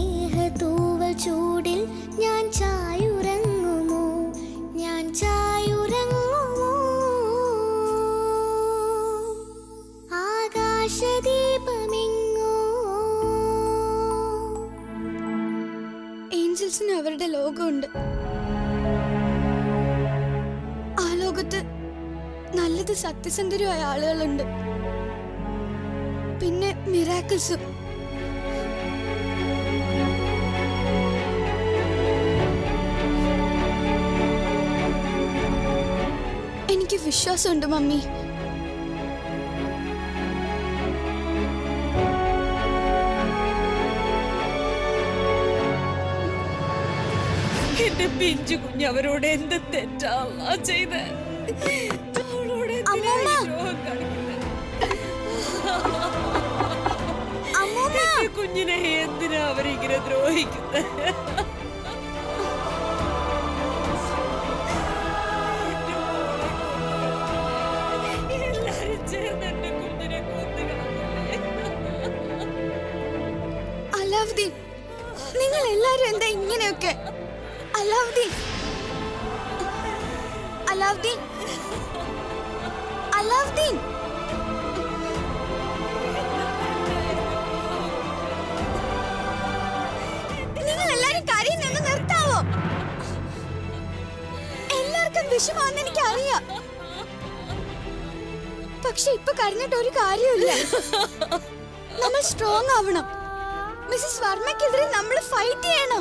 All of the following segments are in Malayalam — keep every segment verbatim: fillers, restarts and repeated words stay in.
സ്നേഹതൂവൽ ചൂടിൽ ഞാൻ ചായുറങ്ങുമോ ഞാൻ ചായുറങ്ങുമോ ആകാശദീപമെങ്ങോ ഏഞ്ചൽസിന് അവരുടെ ലോകമുണ്ട്. ആ ലോകത്ത് നല്ലത് സത്യസന്ധരുമായ ആളുകളുണ്ട്, പിന്നെ മിറാക്കിൾസും. എനിക്ക് വിശ്വാസമുണ്ട് മമ്മി. എന്റെ പിഞ്ചു കുഞ്ഞ് അവരോട് എന്ത് തെറ്റാ ചെയ്ത് കുഞ്ഞിനെ എന്തിനാ അവരിങ്ങനെ ദ്രോഹിക്കുന്നത്? എല്ലാരും ചേർന്ന് എന്റെ കുഞ്ഞിനെ കൊന്നുകളഞ്ഞല്ലേ. അലാവുദ്ദീൻ, നിങ്ങൾ എല്ലാരും എന്താ ഇങ്ങനെയൊക്കെ? അലാവുദ്ദീൻ, അലാവുദ്ദീൻ, അലാവുദ്ദീൻ, നിങ്ങൾ എല്ലാരും കരയുന്നെന്ന് നിർത്താവോ? എല്ലാവർക്കും വിഷമാണെന്ന് എനിക്ക് അറിയാം, പക്ഷെ ഇപ്പൊ കരഞ്ഞിട്ട് ഒരു കാര്യമില്ല. നമ്മൾ സ്ട്രോങ് ആവണം. മിസ്സസ് വർമ്മയ്ക്കെതിരെ നമ്മൾ ഫൈറ്റ് ചെയ്യണം.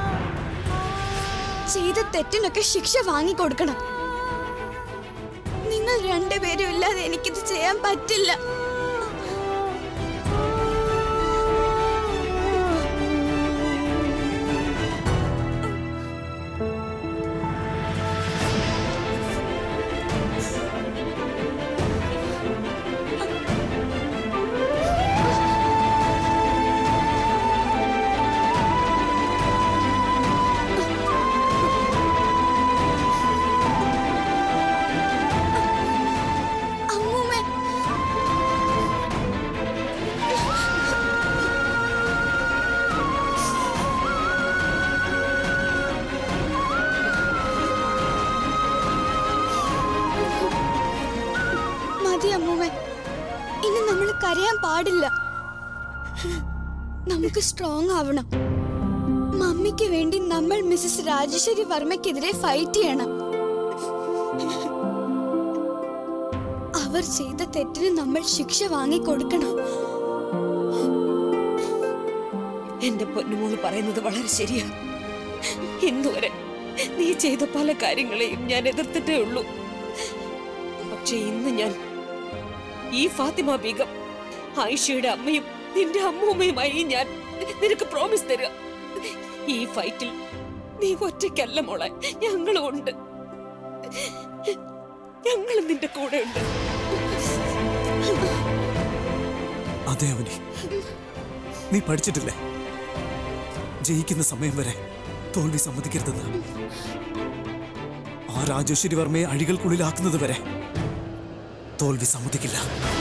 ചെയ്ത തെറ്റിനൊക്കെ ശിക്ഷ വാങ്ങിക്കൊടുക്കണം. നിങ്ങൾ രണ്ടുപേരും ഇല്ലാതെ എനിക്കിത് ചെയ്യാൻ പറ്റില്ല. ഇനി നമ്മൾ കരയാൻ പാടില്ല. നമുക്ക് സ്ട്രോങ് ആവണം. മമ്മിക്ക് വേണ്ടി നമ്മൾ മിസ്സസ് രാജേശ്വരി വർമ്മയ്ക്കെതിരെ ഫൈറ്റ് ചെയ്യണം. അവർ ചെയ്ത തെറ്റിന് നമ്മൾ ശിക്ഷ വാങ്ങിക്കൊടുക്കണം. എന്റെ പൊന്നുമോള് പറയുന്നത് വളരെ ശരിയാ. ഇന്നുവരെ നീ ചെയ്ത പല കാര്യങ്ങളെയും ഞാൻ എതിർത്തിട്ടേ ഉള്ളൂ. പക്ഷെ ഇന്ന് ഞാൻ ഈ ഫാത്തിമ ബീഗം ആയിഷയുടെ അമ്മയും നിന്റെ അമ്മൂമ്മയുമായി ഞാൻ നിനക്ക് പ്രോമിസ് തരിക. ഈ ഫൈറ്റിൽ നീ ഒറ്റയ്ക്കല്ല മോളെ, ഞങ്ങളും ഉണ്ട്. ഞങ്ങളും നിന്റെ കൂടെ ഉണ്ട്. അതെ അവനി, നീ പഠിച്ചിട്ടില്ലേ ജയിക്കുന്ന സമയം വരെ തോൽവി സമ്മതിക്കരുതെന്ന്? ആ രാജേശ്വരി വർമ്മയെ അഴികൾക്കുള്ളിലാക്കുന്നത് വരെ തോൽവി സമ്മതിക്കില്ല.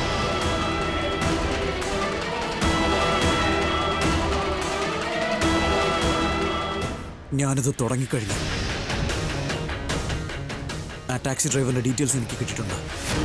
ഞാനത് തുടങ്ങിക്കഴിഞ്ഞു. ആ ടാക്സി ഡ്രൈവറിന്റെ ഡീറ്റെയിൽസ് എനിക്ക് കിട്ടിയിട്ടുണ്ട്.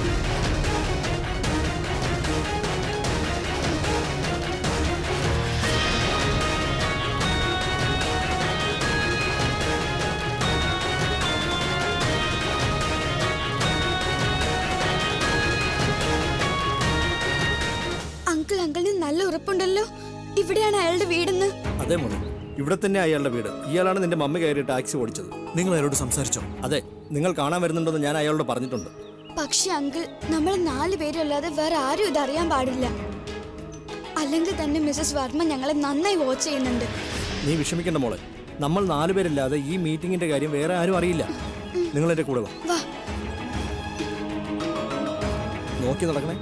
അങ്കിൾ അങ്കിളിന് നല്ല ഉറപ്പുണ്ടല്ലോ ഇവിടെയാണ് അയാളുടെ വീടെന്ന്? അതെ മോനെ, ഇവിടെ തന്നെ അയാളുടെ വീട്. ഇയാളാണ് നിന്റെ മമ്മി കയറി ടാക്സി ഓടിച്ചത്. നിങ്ങൾ അയാളോട് സംസാരിച്ചോ? അതെ, നിങ്ങൾ കാണാൻ വരുന്നുണ്ടെന്ന് ഞാൻ അയാളോട് പറഞ്ഞിട്ടുണ്ട്. പക്ഷെ അങ്കിൾ, നമ്മൾ നാല് പേരല്ലാതെ വേറെ ആരും ഇതറിയാൻ പാടില്ല. അല്ലെങ്കിൽ തന്നെ മിസ്സസ് വർമ്മ ഞങ്ങളെ നന്നായി വാച്ച് ചെയ്യുന്നുണ്ട്. നീ വിഷമിക്കണ്ട മോളെ, നമ്മൾ നാലുപേരില്ലാതെ ഈ മീറ്റിംഗിന്റെ കാര്യം വേറെ ആരും അറിയില്ല. നിങ്ങൾ എന്റെ കൂടെ വാ. നോക്കി നടക്കണേ.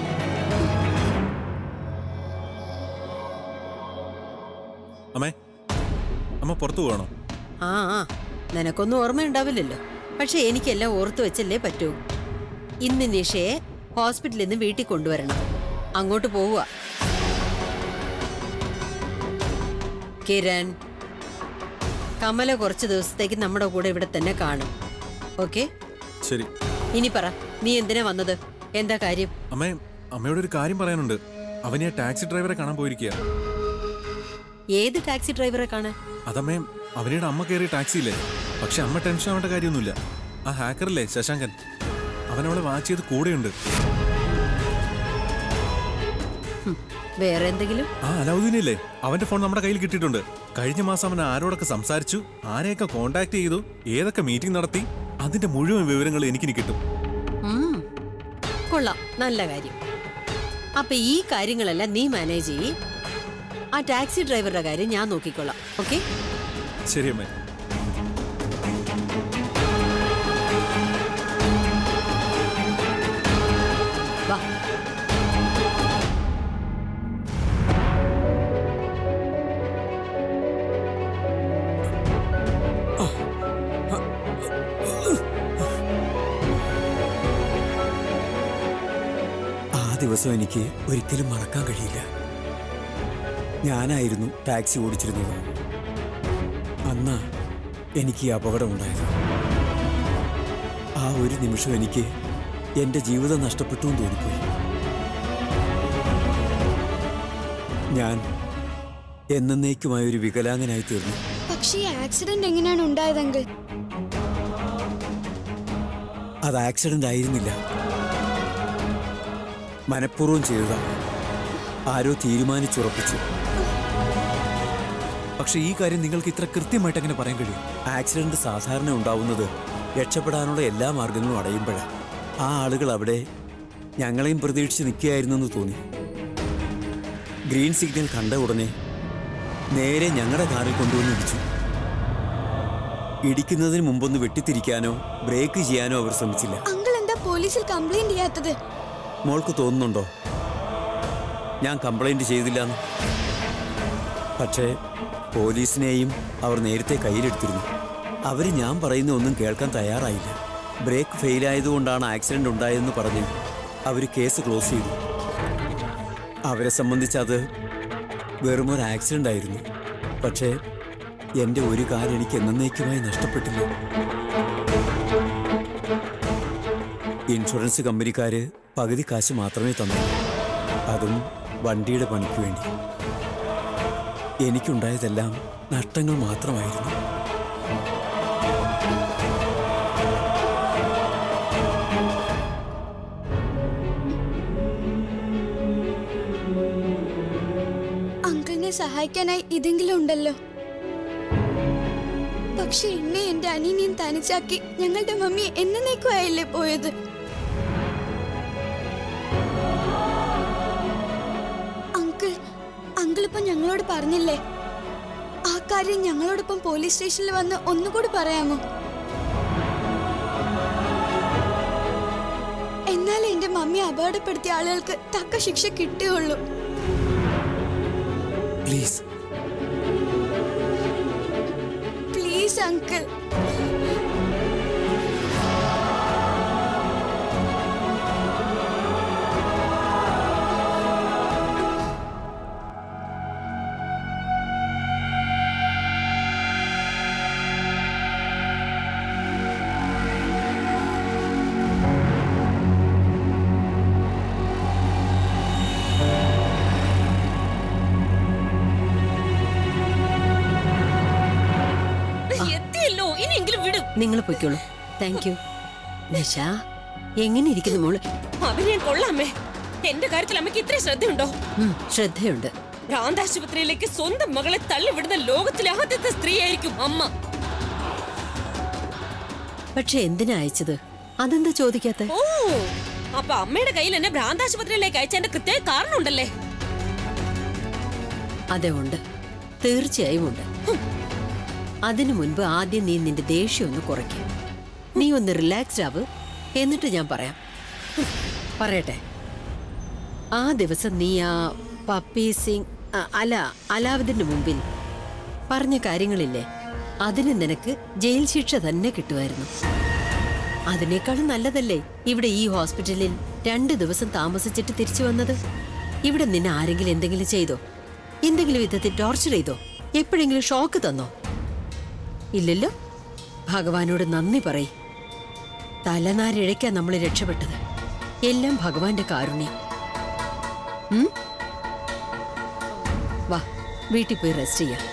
അമ്മേ, അമ്മ പുറത്തു പോകണോ? ആ ആ നിനക്കൊന്നും ഓർമ്മയുണ്ടാവില്ലല്ലോ, പക്ഷെ എനിക്കെല്ലാം ഓർത്തു വെച്ചല്ലേ പറ്റൂ. ഇന്ന് നിഷയെ ഹോസ്പിറ്റലിൽ നിന്ന് വീട്ടിൽ കൊണ്ടുവരണം. അങ്ങോട്ട് പോവുക. കിരൺ, കമല കുറച്ച് ദിവസത്തേക്ക് നമ്മുടെ കൂടെ ഇവിടെ തന്നെ കാണും. ഓക്കെ? ശരി. ഇനി പറ, നീ എന്തിനാ വന്നത്? എന്താ കാര്യം? അമ്മേ, അമ്മയോട് ഒരു കാര്യം പറയാനുണ്ട്. അവനെ ആ ടാക്സി ഡ്രൈവറെ കാണാൻ പോയിരിക്കുക. ഏത് ടാക്സി ഡ്രൈവറെ കാണാൻ? അതമ്മേ, അവനയുടെ അമ്മ കയറിയ ടാക്സി ഇല്ലേ? പക്ഷെ അമ്മ ടെൻഷൻ ആവേണ്ട കാര്യമൊന്നുമില്ല. ആ ഹാക്കറില്ലേ ശശാങ്കൻ, അവനവളെ വാച്ച് ചെയ്ത് കൂടെയുണ്ട്. വേറെ എന്തെങ്കിലും? ആ അലാവുദ്ദീനില്ലേ, അവന്റെ ഫോൺ നമ്മുടെ കയ്യിൽ കിട്ടിയിട്ടുണ്ട്. കഴിഞ്ഞ മാസം അവൻ ആരോടൊക്കെ സംസാരിച്ചു, ആരെയൊക്കെ കോണ്ടാക്ട് ചെയ്തു, ഏതൊക്കെ മീറ്റിംഗ് നടത്തി, അതിന്റെ മുഴുവൻ വിവരങ്ങൾ എനിക്കിനി കിട്ടും. ഉം, കൊള്ളാം, നല്ല കാര്യം. അപ്പൊ ഈ കാര്യങ്ങളെല്ലാം നീ മാനേജ് ചെയ്യ്. ആ ടാക്സി ഡ്രൈവറുടെ കാര്യം ഞാൻ നോക്കിക്കൊള്ളാം. ഓക്കെ? ശരി അമ്മേ. വാ. ആ ദിവസം എനിക്ക് ഒരിക്കലും മറക്കാൻ കഴിയില്ല. ഞാനായിരുന്നു ടാക്സി ഓടിച്ചിരുന്നത്. അന്ന് എനിക്ക് ഈ അപകടമുണ്ടായത്. ആ ഒരു നിമിഷം എനിക്ക് എൻ്റെ ജീവിതം നഷ്ടപ്പെട്ടു എന്ന് തോന്നിപ്പോയി. ഞാൻ എന്നേക്കുമായ ഒരു വികലാംഗനായി തീർന്നു. പക്ഷേ ഈ ആക്സിഡന്റ് എങ്ങനെയാണ് ഉണ്ടായതെങ്കിൽ? അത് ആക്സിഡന്റ് ആയിരുന്നില്ല, മനഃപൂർവ്വം ചെയ്തതാണ്. ആരോ തീരുമാനിച്ചുറപ്പിച്ചു. പക്ഷെ ഈ കാര്യം നിങ്ങൾക്ക് ഇത്ര കൃത്യമായിട്ട് എങ്ങനെ പറയാൻ കഴിയും? ആക്സിഡന്റ് സാധാരണ ഉണ്ടാവുന്നത് രക്ഷപ്പെടാനുള്ള എല്ലാ മാർഗങ്ങളും അടയുമ്പോഴാണ്. ആ ആളുകൾ അവിടെ ഞങ്ങളെയും പ്രതീക്ഷിച്ച് നിൽക്കുകയായിരുന്നെന്ന് തോന്നി. ഗ്രീൻ സിഗ്നൽ കണ്ട ഉടനെ നേരെ ഞങ്ങളുടെ കാറിൽ കൊണ്ടുവന്ന് ഇടിച്ചു. ഇടിക്കുന്നതിന് മുമ്പൊന്ന് വെട്ടിത്തിരിക്കാനോ ബ്രേക്ക് ചെയ്യാനോ അവർ ശ്രമിച്ചില്ല. അങ്കിൾ എന്താ പോലീസിൽ കംപ്ലൈന്റ് ചെയ്യാത്തത്? മോൾക്ക് തോന്നുന്നുണ്ടോ ഞാൻ കംപ്ലൈന്റ് ചെയ്തില്ലാന്ന്? പക്ഷേ പോലീസിനെയും അവർ നേരത്തെ കയ്യിലെടുത്തിരുന്നു. അവർ ഞാൻ പറയുന്ന ഒന്നും കേൾക്കാൻ തയ്യാറായില്ല. ബ്രേക്ക് ഫെയിലായതുകൊണ്ടാണ് ആക്സിഡന്റ് ഉണ്ടായതെന്ന് പറഞ്ഞ് അവർ കേസ് ക്ലോസ് ചെയ്തു. അവരെ സംബന്ധിച്ച് അത് വെറുമൊരു ആക്സിഡന്റ് ആയിരുന്നു. പക്ഷേ എൻ്റെ ഒരു കാര്യം എനിക്ക് എന്നേക്കുമായി നഷ്ടപ്പെട്ടില്ല. ഇൻഷുറൻസ് കമ്പനിക്കാര് പകുതി കാശ് മാത്രമേ തന്നു, അതും വണ്ടിയുടെ പണിക്ക് വേണ്ടി. എനിക്കുണ്ടായതെല്ലാം നഷ്ടങ്ങൾ മാത്രമായിരുന്നു. അങ്കിളിനെ സഹായിക്കാനായി ഇതെങ്കിലും ഉണ്ടല്ലോ. പക്ഷെ എന്നെ എന്റെ അനിയനെയും തനിച്ചാക്കി ഞങ്ങളുടെ മമ്മി എന്നേക്കുമായല്ലേ പോയത്? അങ്കിൾ അങ്കിൾ ഇപ്പൊ ഞങ്ങളോട് പറഞ്ഞില്ലേ? ആ കാര്യം ഞങ്ങളോടൊപ്പം പോലീസ് സ്റ്റേഷനിൽ വന്ന് ഒന്നുകൂടി പറയാമോ? എന്നാലേ എന്റെ മമ്മി അപകടപ്പെടുത്തിയ ആളുകൾക്ക് തക്ക ശിക്ഷ കിട്ടുകയുള്ളൂ. Please please uncle. നിങ്ങൾ പൊയ്ക്കോളൂ. Thank you. നിഷ, എങ്ങനെ ഇരിക്കുന്നു മോള്? അവനെ കൊള്ളാമേ. എന്റെ കാര്യത്തിൽ അമ്മയ്ക്ക് ഇത്ര ശ്രദ്ധയുണ്ടോ? ശ്രദ്ധയുണ്ട്. ഭ്രാന്താശുപത്രിയിലേക്ക് സ്വന്തം മകളെ തള്ളിവിടുന്ന ലോകത്തിലെ ആദ്യത്തെ സ്ത്രീയായിരിക്കും അമ്മ. പക്ഷെ എന്തിനാ അയച്ചത്? അതെന്താ ചോദിക്കാത്ത? ഓ, അപ്പൊ അമ്മയുടെ കയ്യിൽ എന്നെ ഭ്രാന്താശുപത്രിയിലേക്ക് അയച്ചതിന്റെ കൃത്യ കാരണം ഉണ്ടല്ലേ? അതെ, ഉണ്ട്, തീർച്ചയായും ഉണ്ട്. അതിനു മുൻപ് ആദ്യം നീ നിന്റെ ദേഷ്യം ഒന്ന് കുറയ്ക്കും. നീ ഒന്ന് റിലാക്സ്ഡ് ആവ്, എന്നിട്ട് ഞാൻ പറയാം. പറയട്ടെ, ആ ദിവസം നീ ആ പപ്പി സിംഗ് അല അലാവുദ്ദീന്റെ മുമ്പിൽ പറഞ്ഞ കാര്യങ്ങളില്ലേ, അതിന് നിനക്ക് ജയിൽ ശിക്ഷ തന്നെ കിട്ടുമായിരുന്നു. അതിനേക്കാളും നല്ലതല്ലേ ഇവിടെ ഈ ഹോസ്പിറ്റലിൽ രണ്ടു ദിവസം താമസിച്ചിട്ട് തിരിച്ചു വന്നത്? ഇവിടെ നിന്നെ ആരെങ്കിലും എന്തെങ്കിലും ചെയ്തോ? എന്തെങ്കിലും വിധത്തിൽ ടോർച്ചർ ചെയ്തോ? എപ്പോഴെങ്കിലും ഷോക്ക് തന്നോ? ഇല്ലല്ലോ. ഭഗവാനോട് നന്ദി പറയ്. തലനാരിഴയ്ക്കാ നമ്മൾ രക്ഷപ്പെട്ടത്. എല്ലാം ഭഗവാന്റെ കാരുണ്യം. ഉം? വാ, വീട്ടിൽ പോയി റെസ്റ്റ് ചെയ്യാം.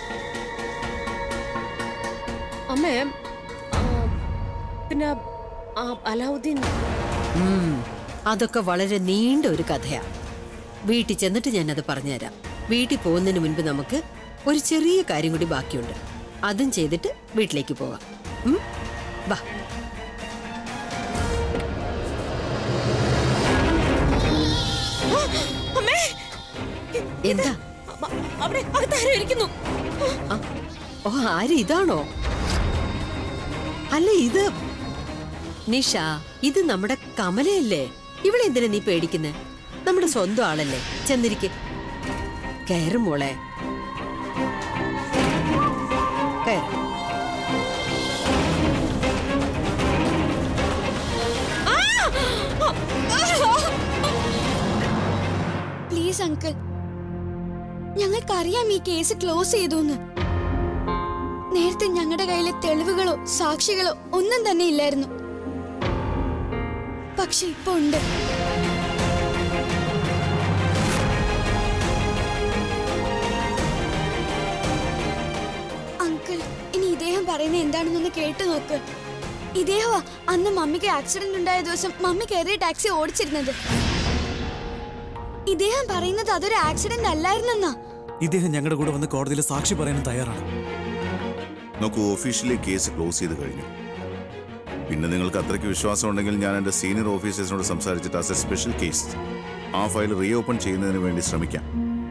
അമ്മേ, ആ, പിന്നെ ആ അലാവുദ്ദീൻ. ഉം, അതൊക്കെ വളരെ നീണ്ട ഒരു കഥയാ. വീട്ടിൽ ചെന്നിട്ട് ഞാനത് പറഞ്ഞുതരാം. വീട്ടിൽ പോകുന്നതിന് മുൻപ് നമുക്ക് ഒരു ചെറിയ കാര്യം കൂടി ബാക്കിയുണ്ട്. അതും ചെയ്തിട്ട് വീട്ടിലേക്ക് പോകാം. ഉം? വാ. അമ്മേ, എന്താ? അ- അവിടെ അകത്താരോ ഇരിക്കുന്നു. ആ, ഓ, ആര്? ഇതാണോ? അല്ല, ഇത് നിഷ, ഇത് നമ്മുടെ കമലയല്ലേ? ഇവളെന്തിനാ നീ പേടിക്കുന്നേ? നമ്മുടെ സ്വന്തം ആളല്ലേ. ചെന്നിരിക്കെ. കയറും മോളെ, കയറും. പ്ലീസ് അങ്കിൾ, ഞങ്ങൾക്കറിയാം ഈ കേസ് ക്ലോസ് ചെയ്തു. നേരത്തെ ഞങ്ങളുടെ കയ്യിലെ തെളിവുകളോ സാക്ഷികളോ ഒന്നും തന്നെ ഇല്ലായിരുന്നു. പക്ഷെ ഇപ്പൊ ഉണ്ട്. അങ്കിൾ, ഇനി ഇദ്ദേഹം പറയുന്നത് എന്താണെന്നൊന്ന് കേട്ടു നോക്ക്. ഇദ്ദേഹമാ അന്ന് മമ്മിക്ക് ആക്സിഡന്റ് ഉണ്ടായ ദിവസം മമ്മി കയറിയ ടാക്സി ഓടിച്ചിരുന്നത്. ഇദ്ദേഹം പറയുന്നത് അതൊരു ആക്സിഡന്റ് അല്ലായിരുന്നെന്നാ. ഇദ്ദേഹം ഞങ്ങളുടെ കൂടെ വന്ന് കോടതിയിൽ സാക്ഷി പറയാനും തയ്യാറാണ്. നോക്കൂ, ഒഫീഷ്യലി കേസ് ക്ലോസ് ചെയ്ത് കഴിഞ്ഞു. പിന്നെ നിങ്ങൾക്ക് അത്രയ്ക്ക് വിശ്വാസം ഉണ്ടെങ്കിൽ ഞാൻ എൻ്റെ സീനിയർ ഓഫീസേഴ്സിനോട് സംസാരിച്ചിട്ട് ആസ് എ സ്പെഷ്യൽ കേസ് ആ ഫയൽ റീ ഓപ്പൺ ചെയ്യുന്നതിന് വേണ്ടി ശ്രമിക്കാം.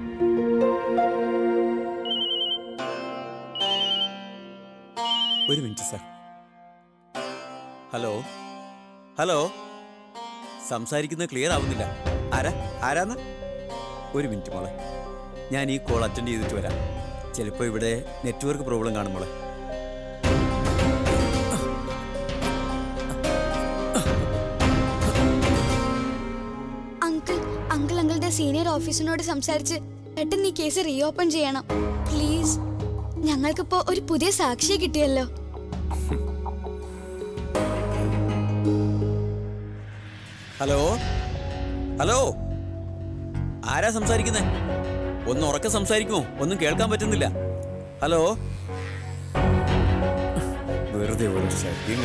ഒരു മിനിറ്റ് സാർ. ഹലോ ഹലോ സംസാരിക്കുന്നത് ക്ലിയർ ആവുന്നില്ല. ആരാ ആരാന്ന്? ഒരു മിനിറ്റ് മോളെ, ഞാൻ ഈ കോൾ അറ്റൻഡ് ചെയ്തിട്ട് വരാം. ചിലപ്പോൾ ഇവിടെ നെറ്റ്വർക്ക് പ്രോബ്ലം കാണും മോളെ. അങ്കിൾ അങ്കിൾ അങ്കിളുടെ സീനിയർ ഓഫീസറിനോട് സംസാരിച്ച് പെട്ടെന്ന് ഈ കേസ് റീ ഓപ്പൺ ചെയ്യണം പ്ലീസ്. ഞങ്ങൾക്കിപ്പോ ഒരു പുതിയ സാക്ഷിയെ കിട്ടിയല്ലോ. ഹലോ ഹലോ ആരാ സംസാരിക്കുന്നേ? ഒന്ന് ഉറക്കെ സംസാരിക്കുമോ? ഒന്നും കേൾക്കാൻ പറ്റുന്നില്ല. ഹലോ. വെറുതെ ഒരു ശല്യം.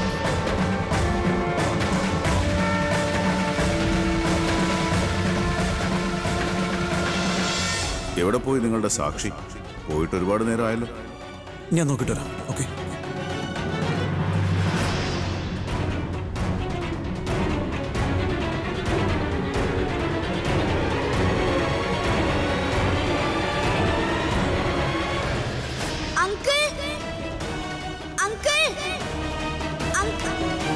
എവിടെ പോയി നിങ്ങളുടെ സാക്ഷി? പോയിട്ട് ഒരുപാട് നേരം ആയല്ലോ. ഞാൻ നോക്കിട്ട് വരാം. ഓക്കെ. അങ്കിൾ അങ്കിൾ അങ്കിൾ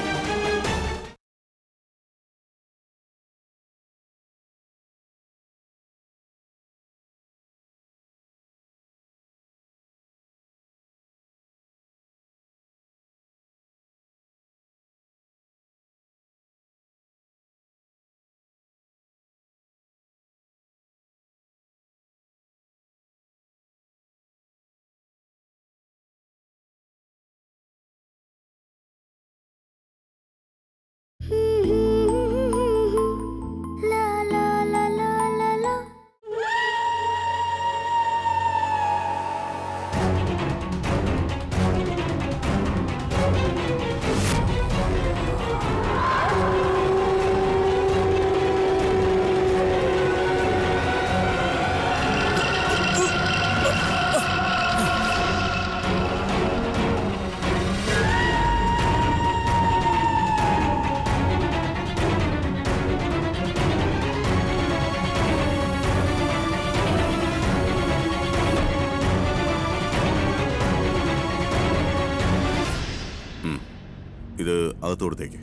ഇത് അകത്തോടത്തേക്ക്.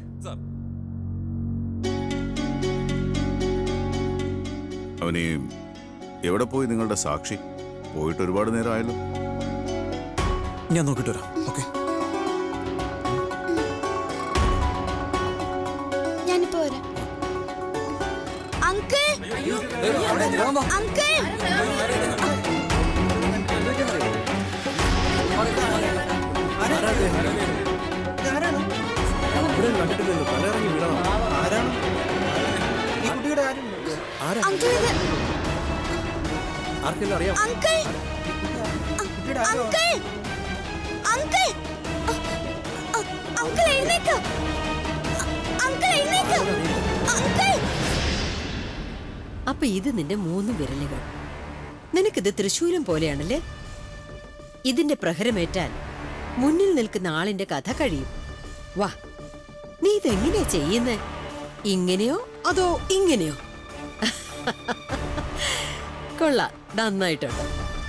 അവന് എവിടെ പോയി നിങ്ങളുടെ സാക്ഷി? പോയിട്ട് ഒരുപാട് നേരം ആയല്ലോ. ഞാൻ നോക്കിട്ട് വരാം. ഓക്കെ. ഞാനിപ്പോ വരാം. അങ്കിൾ അങ്കിൾ ആരും കണ്ടിട്ടില്ലല്ലോ. തലയിറങ്ങി വീഴണം. ആരാണ് ഈ കുട്ടിയുടെ ആരും ആരാ? അങ്കിൾ ഇത് ആർക്കെല്ലാം അറിയാം? അങ്കിൾ കുട്ടിയുടെ ആരും അങ്കിൾ അങ്കിൾ അങ്കിൾ എഴുന്നേക്ക് അങ്കിൾ എഴുന്നേക്ക് അങ്കിൾ. അപ്പൊ ഇത് നിന്റെ മൂന്ന് വിരലുകൾ. നിനക്കിത് തൃശൂലം പോലെയാണല്ലേ? ഇതിന്റെ പ്രഹരമേറ്റാൽ മുന്നിൽ നിൽക്കുന്ന ആളിന്റെ കഥ കഴിയും. വാ, നീ ഇതെങ്ങനെയാ ചെയ്യുന്നേ? ഇങ്ങനെയോ അതോ ഇങ്ങനെയോ? കൊള്ളാം, നന്നായിട്ടുണ്ട്.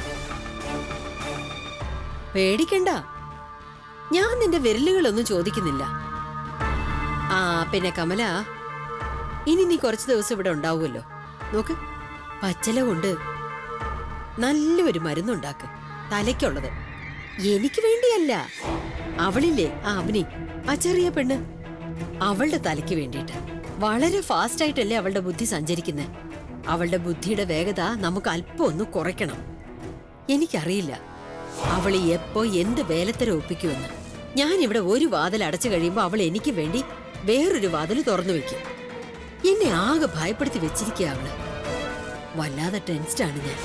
പേടിക്കണ്ട, ഞാൻ നിന്റെ വിരലുകളൊന്നും ചോദിക്കുന്നില്ല. ആ പിന്നെ കമല, ഇനി നീ കുറച്ച് ദിവസം ഇവിടെ ഉണ്ടാവുമല്ലോ. നോക്ക്, പച്ചല കൊണ്ട് നല്ലൊരു മരുന്നുണ്ടാക്ക്, തലയ്ക്കുള്ളത്. എനിക്ക് വേണ്ടിയല്ല, അവളില്ലേ ആ അവനി, ആ ചെറിയ പെണ്ണ്, അവളുടെ തലയ്ക്ക് വേണ്ടിയിട്ട്. വളരെ ഫാസ്റ്റ് ആയിട്ടല്ലേ അവളുടെ ബുദ്ധി സഞ്ചരിക്കുന്നത്. അവളുടെ ബുദ്ധിയുടെ വേഗത നമുക്ക് അല്പം ഒന്ന് കുറയ്ക്കണം. എനിക്കറിയില്ല അവൾ എപ്പോ എന്ത് വേലത്തരം ഒപ്പിക്കുമെന്ന്. ഞാൻ ഇവിടെ ഒരു വാതിൽ അടച്ചു കഴിയുമ്പോൾ അവൾ എനിക്ക് വേണ്ടി വേറൊരു വാതിൽ തുറന്നു വെക്കും. എന്നെ ആകെ ഭയപ്പെടുത്തി വെച്ചിരിക്കുക അവള്. വല്ലാതെ ടെൻസ്ഡാണ് ഞാൻ.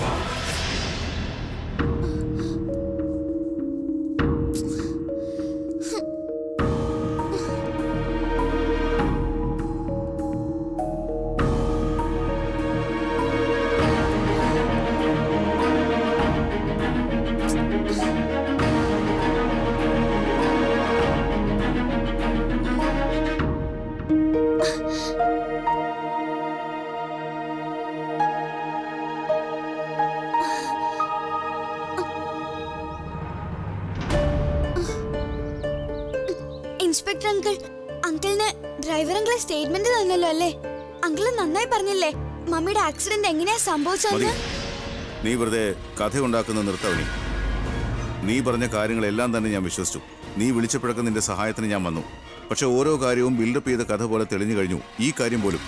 ഇൻസ്പെക്ടർ അങ്കിൾ, അങ്കിളിന് ഡ്രൈവർ അങ്കിളെ സ്റ്റേറ്റ്മെന്റ് തന്നല്ലോ അല്ലേ? അങ്കിള് നന്നായി പറഞ്ഞില്ലേ മമ്മിയുടെ ആക്സിഡന്റ് എങ്ങനെയാ സംഭവിച്ചതെന്ന്? നീ വെറുതെ കഥ ഉണ്ടാക്കുന്ന നിർത്തവനി. നീ പറഞ്ഞ കാര്യങ്ങളെല്ലാം തന്നെ ഞാൻ വിശ്വസിച്ചു. നീ വിളിച്ചപ്പോഴൊക്കെ നിന്റെ സഹായത്തിന് ഞാൻ വന്നു. പക്ഷെ ഓരോ കാര്യവും ബിൽഡപ്പ് ചെയ്ത കഥ പോലെ തെളിഞ്ഞു കഴിഞ്ഞു. ഈ കാര്യം പോലും.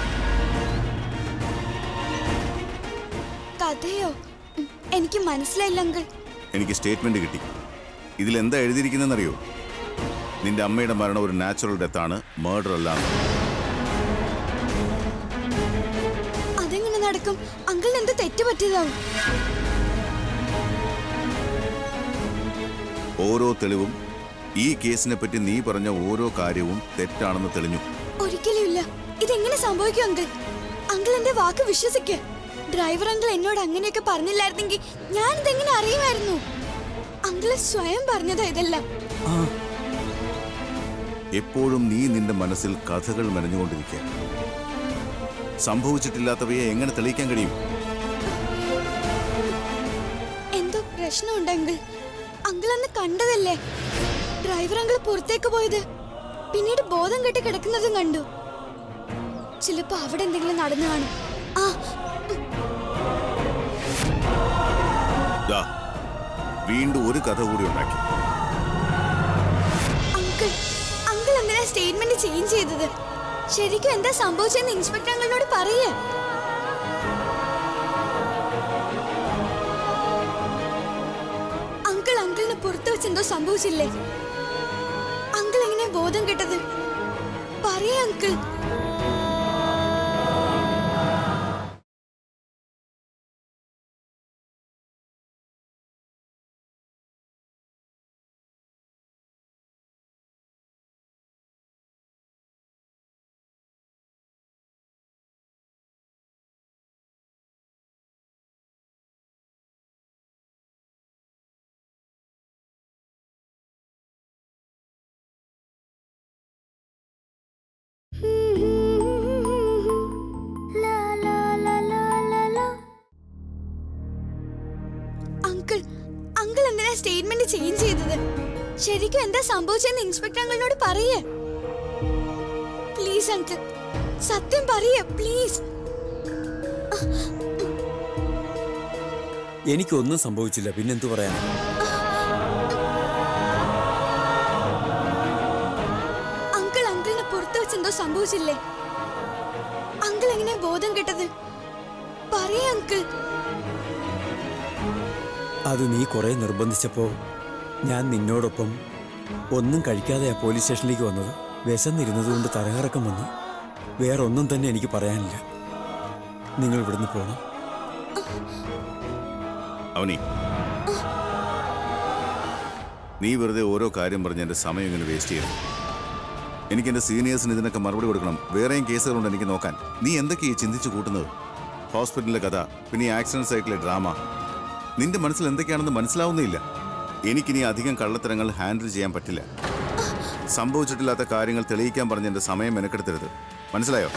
കഥയോ? എനിക്ക് മനസ്സിലായില്ല അങ്കിൾ. എനിക്ക് സ്റ്റേറ്റ്മെന്റ് കിട്ടി. ഇതിലെന്താ എഴുതിയിരിക്കുന്നതെന്നറിയോ? നിന്റെ അമ്മയുടെ മരണം ഒരു നാച്ചുറൽ ഡെത്താണ്, മർഡർ അല്ല. അതെങ്ങനെ നടക്കും? അങ്കിളിന് എന്ത് തെറ്റ് പറ്റിയതാവും? ഓരോ തെളിവും ഈ കേസിനെ പറ്റി നീ പറഞ്ഞ ഓരോ കാര്യവും തെറ്റാണെന്ന് തെളിഞ്ഞു. ഒരിക്കലും ഇല്ല. ഇതെങ്ങനെ സംഭവിക്കും അങ്കിൾ? അങ്കിൾ എന്റെ വാക്ക് വിശ്വസിക്ക്. ഡ്രൈവർ അങ്കിൾ എന്നോട് അങ്ങനെയൊക്കെ പറഞ്ഞില്ലായിരുന്നെങ്കിൽ ഞാൻ ഇതെങ്ങനെ അറിയുമായിരുന്നു? അങ്കിള് സ്വയം പറഞ്ഞതാ ഇതെല്ലാം. എപ്പോഴും നീ നിന്റെ മനസ്സിൽ കഥകൾ മെനഞ്ഞുകൊണ്ടിരിക്കുക. സംഭവിച്ചിട്ടില്ലാത്തവയെ എങ്ങനെ തെളിയിക്കാൻ കഴിയും? എന്തോ പ്രശ്നമുണ്ടെങ്കിൽ അങ്കിൾ അന്ന് കണ്ടതല്ലേ? ഡ്രൈവർ അങ്കിൾ പുറത്തേക്ക് പോയത്, പിന്നീട് ബോധം കെട്ടി കിടക്കുന്നതും കണ്ടു. ചിലപ്പോ അവിടെ എന്തെങ്കിലും നടന്നു കാണും. ആ വീണ്ടും ഒരു കഥ കൂടി ഉണ്ടാക്കി. അങ്കിൾ അങ്കിൾ എന്തിനാ സ്റ്റേറ്റ്മെന്റ് ചേഞ്ച് ചെയ്തത്? ശരിക്കും എന്താ സംഭവിച്ചെന്ന് ഇൻസ്പെക്ടർ അങ്കിളിനോട് പറയേ. അങ്കിൾ അങ്കിളിന് പുറത്തു വെച്ച് എന്തോ സംഭവിച്ചില്ലേ? അങ്കിൾ എങ്ങനെ ബോധം കെട്ടത്? പറയേ അങ്കിൾ. അങ്കിൾ അങ്കിൾ എന്തിനാ സ്റ്റേറ്റ്മെന്റ് ചേഞ്ച് ചെയ്തത്? ശരിക്കും എന്താ സംഭവിച്ചെന്ന് ഇൻസ്പെക്ടർ അങ്കിളിനോട് പറയേ. പ്ലീസ് അങ്കിൾ, സത്യം പറയേ പ്ലീസ്. എനിക്കൊന്നും സംഭവിച്ചില്ല, പിന്നെന്തു പറയാൻ? അങ്കിൾ അങ്കിളിന് പുറത്തു വെച്ച് എന്തോ സംഭവിച്ചില്ലേ? അങ്കിൾ എങ്ങനെ ബോധം കെട്ടത്? പറയേ അങ്കിൾ. അത് നീ കുറെ നിർബന്ധിച്ചപ്പോ ഞാൻ നിന്നോടൊപ്പം ഒന്നും കഴിക്കാതെയാ പോലീസ് സ്റ്റേഷനിലേക്ക് വന്നത്. വിശന്നിരുന്നത് കൊണ്ട് തലകറക്കം വന്നു. വേറെ ഒന്നും തന്നെ എനിക്ക് പറയാനില്ല. നിങ്ങൾ ഇവിടുന്ന് പോകണം. അവനി, നീ വെറുതെ ഓരോ കാര്യം പറഞ്ഞ് എൻ്റെ സമയം ഇങ്ങനെ വേസ്റ്റ് ചെയ്യണം. എനിക്ക് എൻ്റെ സീനിയേഴ്സിന് ഇതിനൊക്കെ മറുപടി കൊടുക്കണം. വേറെയും കേസുകളുണ്ട് എനിക്ക് നോക്കാൻ. നീ എന്തൊക്കെയാണ് ചിന്തിച്ചു കൂട്ടുന്നത്? ഹോസ്പിറ്റലിലെ കഥ, പിന്നെ ഈ ആക്സിഡന്റ് സൈറ്റിലെ ഡ്രാമ. നിന്റെ മനസ്സിൽ എന്തൊക്കെയാണെന്ന് മനസ്സിലാവുന്നില്ല. എനിക്കിനി അധികം കള്ളത്തരങ്ങൾ ഹാൻഡിൽ ചെയ്യാൻ പറ്റില്ല. സംഭവിച്ചിട്ടില്ലാത്ത കാര്യങ്ങൾ തെളിയിക്കാൻ പറഞ്ഞ് എൻ്റെ സമയം മെനക്കെടുത്തരുത്. മനസ്സിലായോ?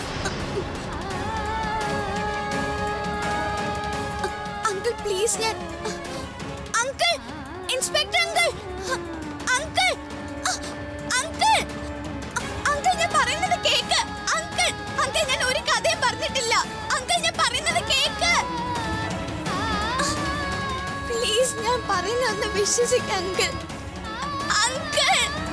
അങ്കിൾ പ്ലീസ്, ഞാൻ uncle inspector uncle uncle uncle uncle ഞാൻ പറയുന്നത് കേക്ക്. അങ്കിൾ അങ്കിൾ ഞാൻ ഒരു കഥയും പറഞ്ഞിട്ടില്ല. അങ്കിൾ ഞാൻ പറയുന്നത് കേക്ക്. പ്ലീസ്, ഞാൻ പറയുന്നതൊന്ന് വിശ്വസിക്ക അങ്കിൾ. അങ്കിൾ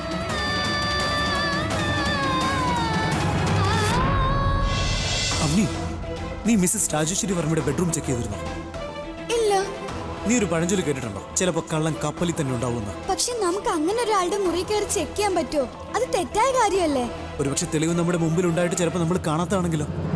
അവനി, നീ മിസ്സസ് രാജേശ്വരി വർമ്മയുടെ ബെഡ്റൂം ചെക്ക് ചെയ്തിരുന്നോ? ഇല്ല. നീ ഒരു പഴഞ്ചൊല്ലി കേട്ടിട്ടുണ്ടോ? ചിലപ്പോ കള്ളൻ കപ്പലിൽ തന്നെ ഉണ്ടാവുന്ന. പക്ഷെ നമുക്ക് അങ്ങനെ ഒരാളുടെ മുറി കയറി ചെക്ക് ചെയ്യാൻ പറ്റുമോ? അത് തെറ്റായ കാര്യമല്ലേ? ഒരുപക്ഷെ തെളിവ് നമ്മുടെ മുമ്പിൽ ഉണ്ടായിട്ട് ചിലപ്പോൾ നമ്മൾ കാണാത്താണെങ്കിലോ?